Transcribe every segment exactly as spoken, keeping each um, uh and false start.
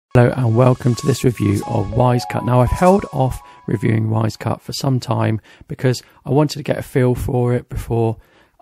Hello and welcome to this review of Wisecut. Now I've held off reviewing Wisecut for some time because I wanted to get a feel for it before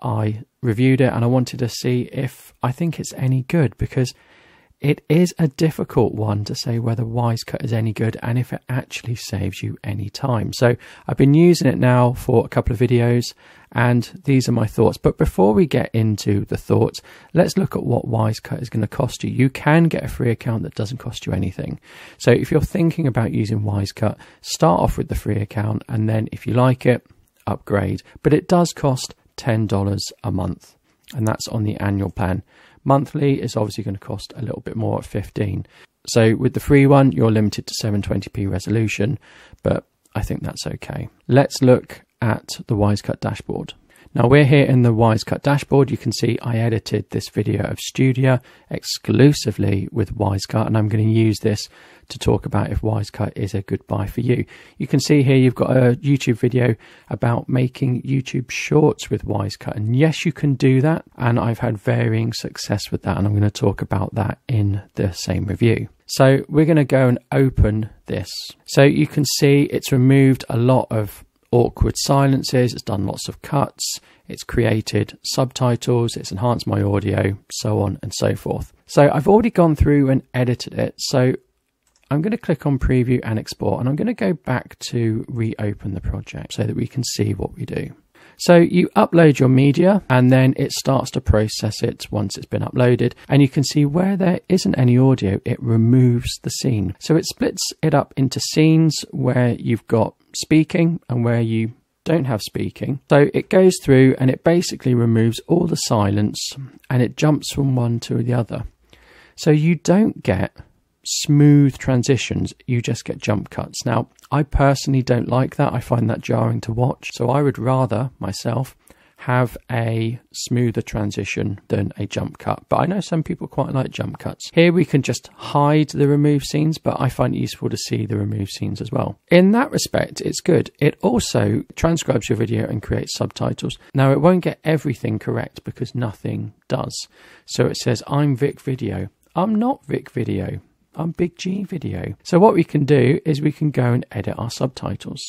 I reviewed it, and I wanted to see if I think it's any good, because it is a difficult one to say whether Wisecut is any good and if it actually saves you any time. So I've been using it now for a couple of videos and these are my thoughts. But before we get into the thoughts, let's look at what Wisecut is going to cost you. You can get a free account that doesn't cost you anything. So if you're thinking about using Wisecut, start off with the free account, and then if you like it, upgrade. But it does cost ten dollars a month, and that's on the annual plan. Monthly is obviously going to cost a little bit more at fifteen. So with the free one, you're limited to seven twenty p resolution, but I think that's okay. Let's look at the Wisecut dashboard. Now we're here in the Wisecut dashboard. You can see I edited this video of Studio exclusively with Wisecut, and I'm going to use this to talk about if Wisecut is a good buy for you. You can see here you've got a YouTube video about making YouTube shorts with Wisecut, and yes, you can do that, and I've had varying success with that, and I'm going to talk about that in the same review. So we're going to go and open this. So you can see it's removed a lot of awkward silences, it's done lots of cuts, it's created subtitles, it's enhanced my audio, so on and so forth. So I've already gone through and edited it, so I'm going to click on preview and export, and I'm going to go back to reopen the project so that we can see what we do. So you upload your media and then it starts to process it once it's been uploaded, and you can see where there isn't any audio, it removes the scene. So it splits it up into scenes where you've got speaking and where you don't have speaking. So it goes through and it basically removes all the silence and it jumps from one to the other. So you don't get smooth transitions, you just get jump cuts. Now I personally don't like that, I find that jarring to watch, so I would rather myself have a smoother transition than a jump cut, but I know some people quite like jump cuts. Here we can just hide the removed scenes, but I find it useful to see the removed scenes as well. In that respect, it's good. It also transcribes your video and creates subtitles. Now it won't get everything correct because nothing does. So it says, I'm Vic Video. I'm not Vic Video. I'm Big G Video. So what we can do is we can go and edit our subtitles.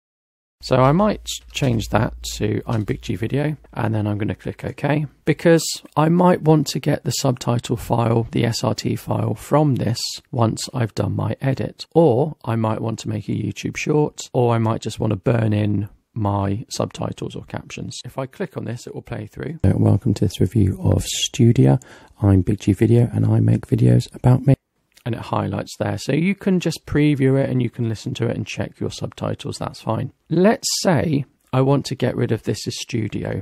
So I might change that to I'm Big G Video, and then I'm going to click OK, because I might want to get the subtitle file, the S R T file from this once I've done my edit. Or I might want to make a YouTube short, or I might just want to burn in my subtitles or captions. If I click on this, it will play through. Welcome to this review of Studio. I'm Big G Video and I make videos about me. And it highlights there, so you can just preview it and you can listen to it and check your subtitles, that's fine. Let's say I want to get rid of this as Studio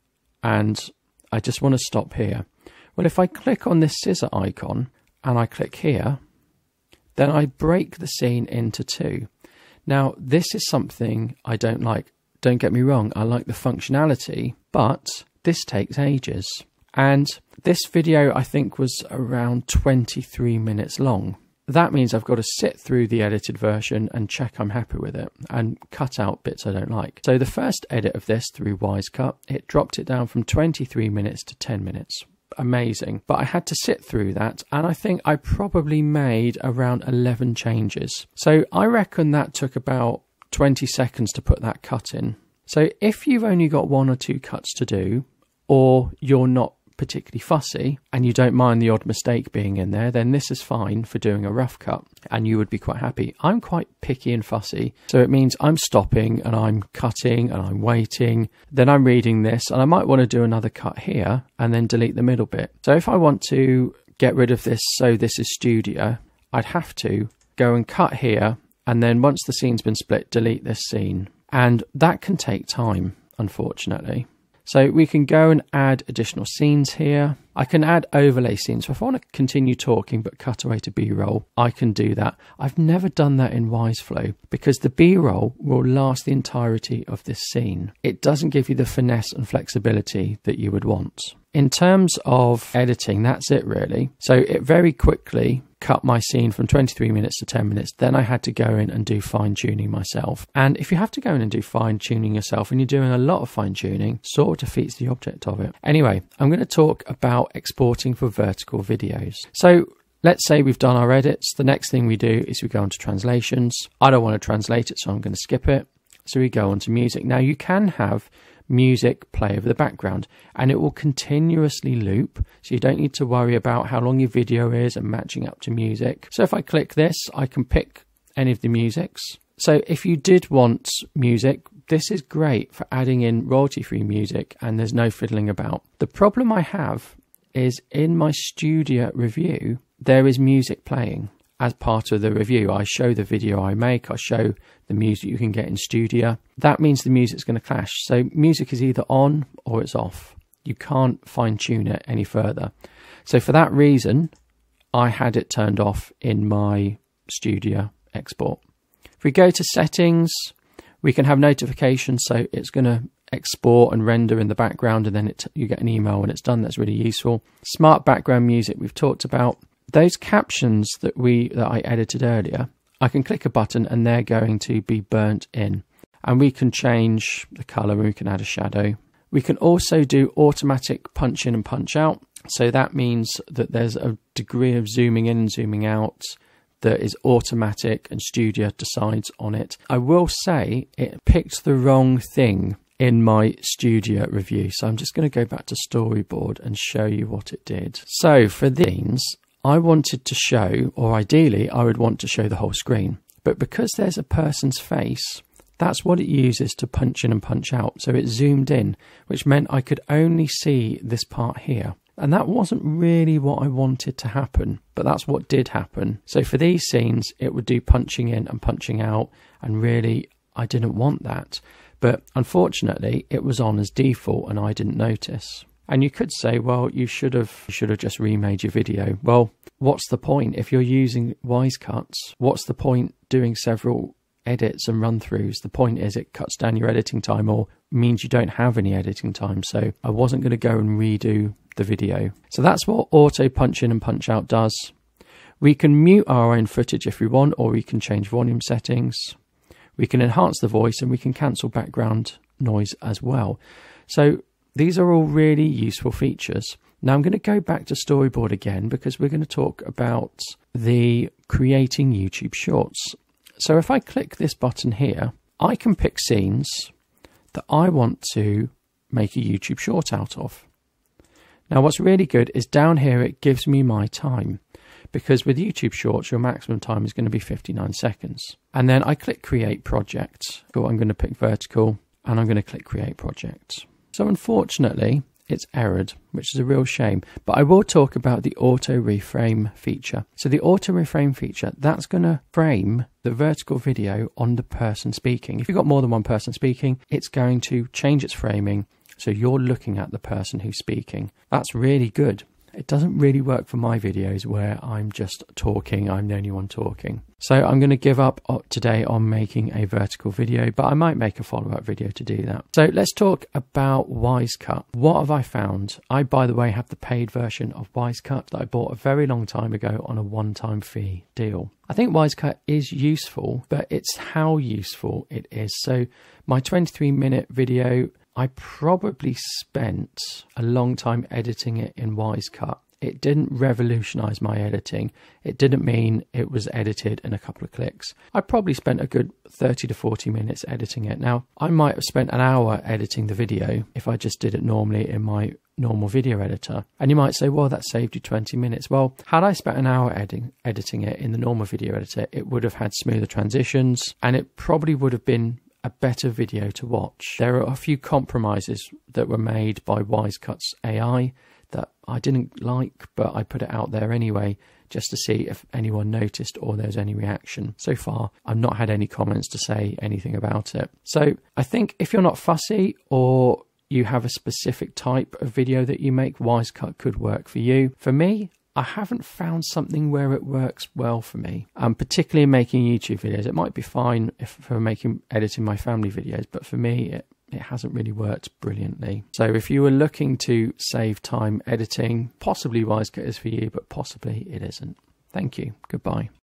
and I just want to stop here. Well, if I click on this scissor icon and I click here, then I break the scene into two. Now this is something I don't like. Don't get me wrong, I like the functionality, but this takes ages. And this video I think was around twenty-three minutes long. That means I've got to sit through the edited version and check I'm happy with it and cut out bits I don't like. So the first edit of this through Wisecut, it dropped it down from twenty-three minutes to ten minutes. Amazing. But I had to sit through that, and I think I probably made around eleven changes. So I reckon that took about twenty seconds to put that cut in. So if you've only got one or two cuts to do, or you're not particularly fussy and you don't mind the odd mistake being in there, then this is fine for doing a rough cut and you would be quite happy. I'm quite picky and fussy, so it means I'm stopping and I'm cutting and I'm waiting, then I'm reading this, and I might want to do another cut here and then delete the middle bit. So if I want to get rid of this, so this is Studio, I'd have to go and cut here, and then once the scene's been split, delete this scene, and that can take time, unfortunately. So we can go and add additional scenes here. I can add overlay scenes. So if I want to continue talking but cut away to B-roll, I can do that. I've never done that in Wiseflow because the B-roll will last the entirety of this scene. It doesn't give you the finesse and flexibility that you would want. In terms of editing, that's it really. So it very quickly cut my scene from twenty-three minutes to ten minutes. Then I had to go in and do fine tuning myself. And if you have to go in and do fine tuning yourself and you're doing a lot of fine tuning, sort of defeats the object of it. Anyway, I'm going to talk about exporting for vertical videos. So let's say we've done our edits. The next thing we do is we go onto translations. I don't want to translate it, so I'm going to skip it. So we go onto music. Now you can have music play over the background and it will continuously loop, so you don't need to worry about how long your video is and matching up to music. So if I click this, I can pick any of the musics. So if you did want music, this is great for adding in royalty-free music and there's no fiddling about. The problem I have is in my studio review, there is music playing as part of the review. I show the video I make, I show the music you can get in studio. That means the music's going to clash. So music is either on or it's off. You can't fine tune it any further. So for that reason, I had it turned off in my studio export. If we go to settings, we can have notifications, so it's going to export and render in the background, and then it, you get an email when it's done. That's really useful. Smart background music we've talked about. Those captions that we that I edited earlier, I can click a button and they're going to be burnt in. And we can change the color, we can add a shadow. We can also do automatic punch in and punch out. So that means that there's a degree of zooming in and zooming out that is automatic and Studio decides on it. I will say it picked the wrong thing in my studio review. So I'm just going to go back to storyboard and show you what it did. So for these, I wanted to show, or ideally I would want to show the whole screen. But because there's a person's face, that's what it uses to punch in and punch out. So it zoomed in, which meant I could only see this part here. And that wasn't really what I wanted to happen, but that's what did happen. So for these scenes, it would do punching in and punching out, and really, I didn't want that. But unfortunately, it was on as default and I didn't notice. And you could say, well, you should have you should have just remade your video. Well, what's the point? If you're using Wisecut, what's the point doing several edits and run-throughs? The point is it cuts down your editing time, or means you don't have any editing time. So I wasn't going to go and redo the video. So that's what auto punch in and punch out does. We can mute our own footage if we want, or we can change volume settings. We can enhance the voice, and we can cancel background noise as well. So these are all really useful features. Now I'm going to go back to storyboard again, because we're going to talk about the creating YouTube shorts. So if I click this button here, I can pick scenes that I want to make a YouTube short out of. Now what's really good is down here it gives me my time, because with YouTube shorts your maximum time is going to be fifty-nine seconds. And then I click create project. So I'm going to pick vertical and I'm going to click create project. So unfortunately it's errored, which is a real shame, but I will talk about the auto reframe feature. So the auto reframe feature, that's going to frame the vertical video on the person speaking. If you've got more than one person speaking, it's going to change its framing so you're looking at the person who's speaking. That's really good. It doesn't really work for my videos where I'm just talking, I'm the only one talking. So I'm going to give up today on making a vertical video, but I might make a follow-up video to do that. So let's talk about Wisecut. What have I found? I, by the way, have the paid version of Wisecut that I bought a very long time ago on a one-time fee deal. I think Wisecut is useful, but it's how useful it is. So my twenty-three minute video, I probably spent a long time editing it in Wisecut. It didn't revolutionize my editing. It didn't mean it was edited in a couple of clicks. I probably spent a good thirty to forty minutes editing it. Now, I might have spent an hour editing the video if I just did it normally in my normal video editor. And you might say, well, that saved you twenty minutes. Well, had I spent an hour editing, editing it in the normal video editor, it would have had smoother transitions and it probably would have been a better video to watch. There are a few compromises that were made by Wisecut's A I that I didn't like, but I put it out there anyway just to see if anyone noticed or there's any reaction. So far, I've not had any comments to say anything about it. So I think if you're not fussy or you have a specific type of video that you make, Wisecut could work for you. For me, I haven't found something where it works well for me, um, particularly in making YouTube videos. It might be fine if for making editing my family videos, but for me, it, it hasn't really worked brilliantly. So if you were looking to save time editing, possibly Wisecut is for you, but possibly it isn't. Thank you. Goodbye.